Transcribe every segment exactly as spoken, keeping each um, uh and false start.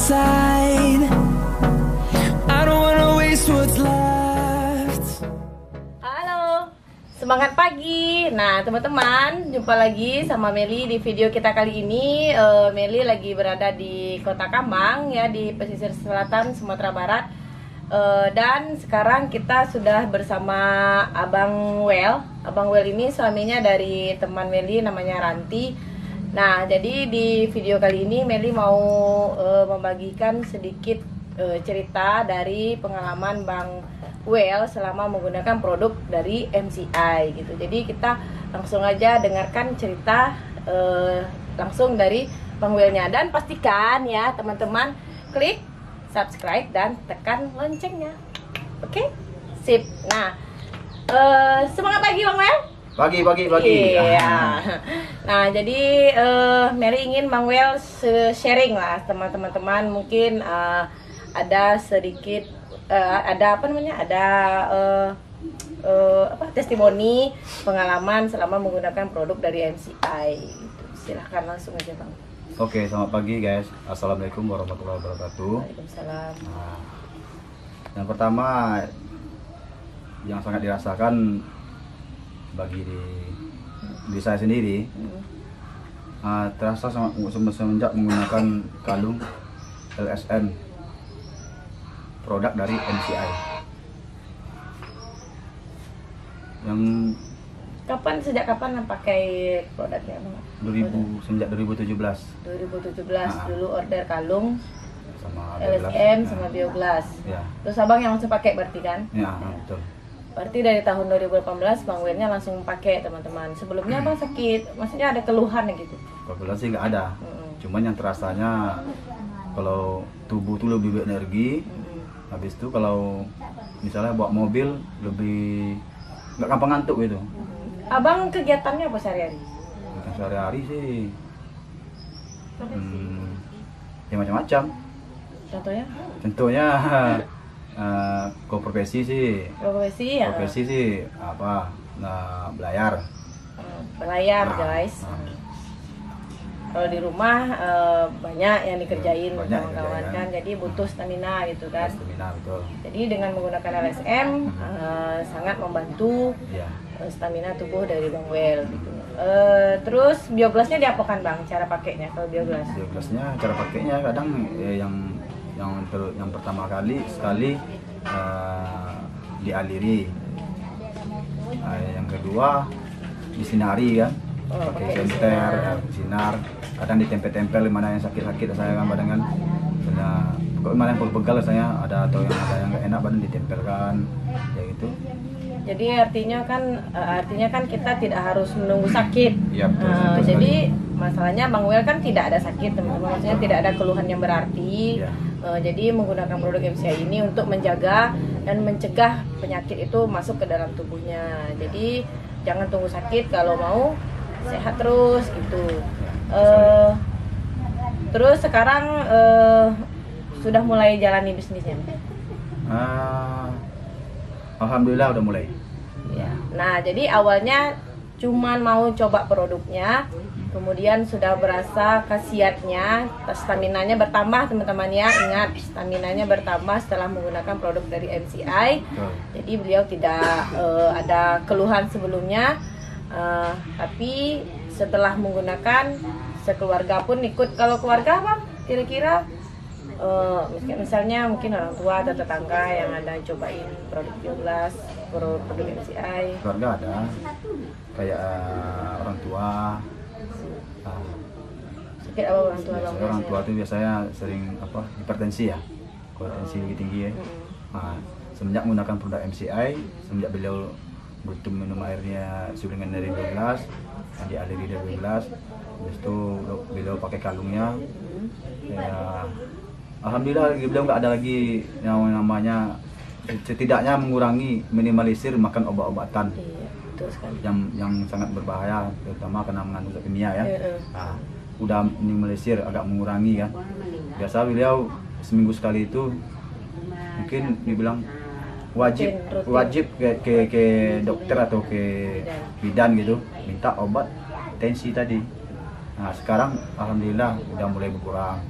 inside. I don't wanna waste what's left. Halo, semangat pagi. Nah teman-teman, jumpa lagi sama Meli di video kita kali ini. uh, Meli lagi berada di Kota Kambang ya, di pesisir selatan Sumatera Barat. Uh, dan sekarang kita sudah bersama Abang Well. Abang Well ini suaminya dari teman Meli, namanya Ranti. Nah, jadi di video kali ini Meli mau uh, membagikan sedikit uh, cerita dari pengalaman Bang Well selama menggunakan produk dari M C I gitu. Jadi kita langsung aja dengarkan cerita uh, langsung dari Bang Well-nya. Dan pastikan ya teman-teman, klik subscribe dan tekan loncengnya. Oke? Okay? Sip. Nah, uh, semangat pagi Bang Well. Pagi, pagi, pagi. Iya. Nah, jadi uh, Mary ingin Bang Well sharing lah teman-teman. Mungkin uh, ada sedikit uh, ada apa namanya? Ada uh, uh, apa? testimoni pengalaman selama menggunakan produk dari M C I. Gitu. Silahkan langsung aja Bang. Oke, selamat pagi guys. Assalamualaikum warahmatullahi wabarakatuh. Waalaikumsalam. Nah, yang pertama yang sangat dirasakan bagi di, di saya sendiri, hmm. uh, terasa sangat semenjak menggunakan kalung L S M produk dari M C I. Yang Kapan, sejak kapan pakai produknya Bang? dua ribu, semenjak dua ribu tujuh belas. dua ribu tujuh belas Nah. dulu order kalung Sama L S M nah. sama Bioglas. Ya. Terus abang yang langsung pakai berarti kan? Ya, nah, betul. Berarti dari tahun dua ribu delapan belas Bang Well-nya langsung pakai teman-teman. Sebelumnya Bang sakit, maksudnya ada keluhan gitu? Kebetulan sih nggak ada. Hmm. Cuman yang terasanya kalau tubuh tuh lebih berenergi. Hmm. Habis itu kalau misalnya bawa mobil lebih nggak gampang ngantuk gitu. Abang kegiatannya apa sehari-hari? Bukan sehari-hari sih. Hmm, ya macam-macam. Contohnya? Contohnya uh, kalau profesi sih. Profesi ya? Profesi sih apa? Nah, belayar. Hmm, Belayar Nah, guys. nah. Kalau di rumah eh, banyak yang dikerjain Banyak yang kawan-kawan dikerjain. kan, jadi butuh stamina gitu kan. Stamina betul. Jadi dengan menggunakan L S M eh, sangat membantu Iya. stamina tubuh dari Bang Well gitu. Uh, terus bioglasnya diapakan Bang cara pakainya kalau bioglas? Bioglasnya cara pakainya kadang eh, yang yang ter, yang pertama kali sekali uh, dialiri. Uh, yang kedua disinari kan. Oh, pakai pakai senter, sinar. uh, sinar. Kadang ditempel-tempel mana yang sakit-sakit saya kan badan kan. Misalnya pokoknya mana yang pegal saya ada atau yang ada yang nggak enak badan ditempelkan ya gitu. Jadi artinya kan uh, artinya kan kita tidak harus menunggu sakit. Iya, betul, Uh, betul jadi masalahnya Bang Well kan tidak ada sakit teman-teman, maksudnya tidak ada keluhan yang berarti. Iya. Uh, jadi menggunakan produk M C I ini untuk menjaga dan mencegah penyakit itu masuk ke dalam tubuhnya. Jadi jangan tunggu sakit kalau mau sehat terus gitu. Uh, terus sekarang uh, sudah mulai jalani bisnisnya. Uh, Alhamdulillah udah mulai. Ya. Nah, jadi awalnya cuman mau coba produknya, kemudian sudah berasa khasiatnya, staminanya bertambah teman-teman ya. Ingat, staminanya bertambah setelah menggunakan produk dari M C I. Betul. Jadi beliau tidak uh, ada keluhan sebelumnya, uh, tapi setelah menggunakan sekeluarga pun ikut. Kalau keluarga apa? Kira-kira Uh, misalnya mungkin orang tua atau tetangga yang ada cobain produk bioglas, produk, produk M C I. Keluarga ada kayak uh, orang tua. Uh, Sakit apa orang tua Bang? biasanya orang tua itu biasanya sering apa hipertensi ya, kalau tensi lebih tinggi ya. Mm-mm. Nah, semenjak menggunakan produk M C I, semenjak beliau butuh minum airnya sulingan dari bioglas, dialiri dari bioglas, habis itu beliau pakai kalungnya. Ya, alhamdulillah beliau nggak ada lagi yang namanya, setidaknya mengurangi minimalisir makan obat-obatan Iya, betul sekali. yang yang sangat berbahaya, terutama karena mengandung zat kimia ya. Iya. Nah, udah minimalisir, agak mengurangi kan. Biasa beliau seminggu sekali itu mungkin dibilang wajib Rutin, rutin. wajib ke, ke ke dokter atau ke bidan gitu minta obat tensi tadi. Nah sekarang alhamdulillah udah mulai berkurang.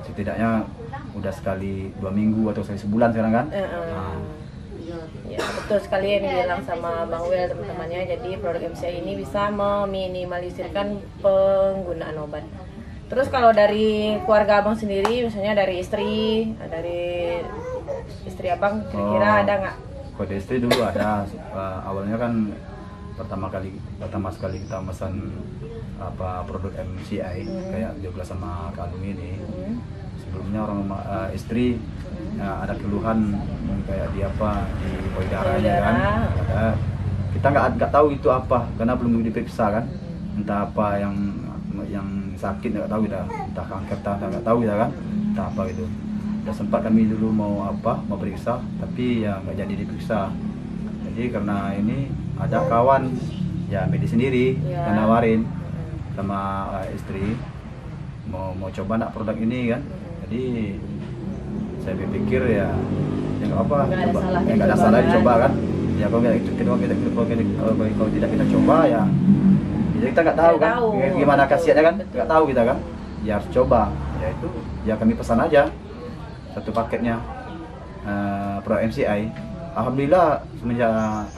setidaknya udah sekali dua minggu atau sekali sebulan sekarang kan. Uh, uh. Nah, Ya, betul sekali yang dibilang sama Bang Wel teman-temannya. Jadi produk M C I ini bisa meminimalisirkan penggunaan obat. Terus kalau dari keluarga Abang sendiri, misalnya dari istri, dari istri Abang, kira-kira Oh. ada nggak? Kode istri dulu ada. Uh, awalnya kan pertama kali pertama sekali kita pesan apa produk M C I Hmm. kayak Jogla sama kalung ini. Hmm. Sebelumnya orang uh, istri uh, ada keluhan hmm, kayak di apa di payudaranya kan. Ada, kita nggak nggak tahu itu apa karena belum diperiksa kan. Entah apa yang yang sakit nggak tahu kita, entah kanker entah nggak tahu kita kan, entah apa gitu. Udah sempat kami dulu mau apa mau periksa tapi ya nggak jadi diperiksa. Jadi karena ini ada kawan ya medis sendiri Ya. yang nawarin sama uh, istri mau mau coba nak produk ini kan. Jadi saya berpikir ya ya nggak apa, Nggak ada coba. salahnya Ya, nggak ada coba, salah kan? dicoba kan. Ya kalau kita kedua kita kalau, kita, kalau, kalau tidak kita coba ya jadi kita nggak tahu Nggak kan tahu. gimana Betul, khasiatnya kan, betul. nggak tahu kita kan. Ya harus coba. Ya itu ya kami pesan aja satu paketnya uh, produk M C I. Alhamdulillah semenjak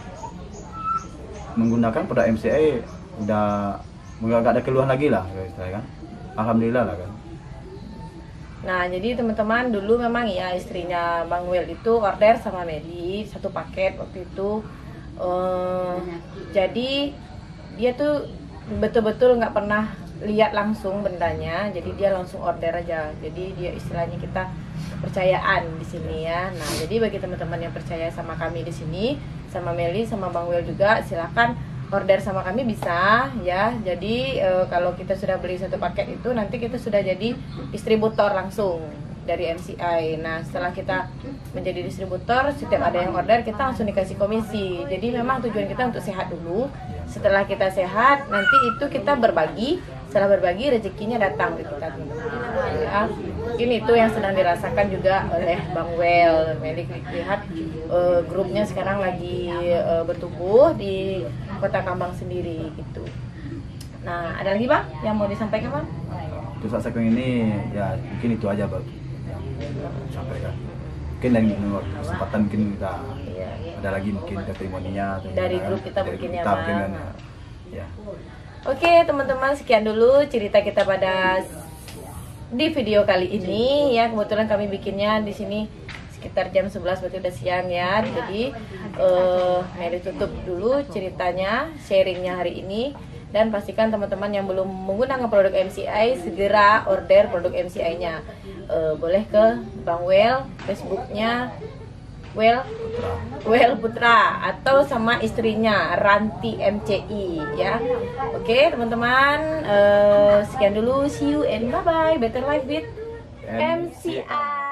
menggunakan produk M C I udah nggak ada keluhan lagi lah kan. Alhamdulillah lah kan. Nah, jadi teman-teman dulu memang ya istrinya Bang Wel itu order sama Meli satu paket waktu itu. Eh, jadi dia tuh betul-betul nggak pernah lihat langsung bendanya, jadi dia langsung order aja. Jadi dia istilahnya kita kepercayaan di sini ya. Nah, jadi bagi teman-teman yang percaya sama kami di sini, sama Meli, sama Bang Wel juga, silakan order sama kami bisa ya. Jadi e, kalau kita sudah beli satu paket itu nanti kita sudah jadi distributor langsung dari M C I. Nah, setelah kita menjadi distributor, setiap ada yang order kita langsung dikasih komisi. Jadi memang tujuan kita untuk sehat dulu. Setelah kita sehat, nanti itu kita berbagi. Setelah berbagi, rezekinya datang ke kita, teman-teman ya. Mungkin itu yang sedang dirasakan juga oleh Bang Wel. Meli lihat e, grupnya sekarang lagi e, bertumbuh di Kota Kambang sendiri gitu. Nah, ada lagi Bang yang mau disampaikan Bang? Untuk saat sekarang ini ya mungkin itu aja Bang yang sampaikan. Mungkin dari kesempatan mungkin kita Iya, iya. ada lagi mungkin testimoninya atau Dari gimana, grup kita dari mungkin grup ya, kita mungkin Bang. kan, ya. Oke teman-teman, sekian dulu cerita kita pada di video kali ini ya. Kebetulan kami bikinnya di sini sekitar jam sebelas, berarti udah siang ya. Jadi uh, Meli tutup dulu ceritanya, sharingnya hari ini. Dan pastikan teman-teman yang belum menggunakan produk M C I segera order produk M C I-nya. Uh, boleh ke Bang Wel, Facebooknya Wel Wel Putra atau sama istrinya Ranti M C I ya. Oke teman-teman, uh, sekian dulu, see you and bye bye. Better life with M C I.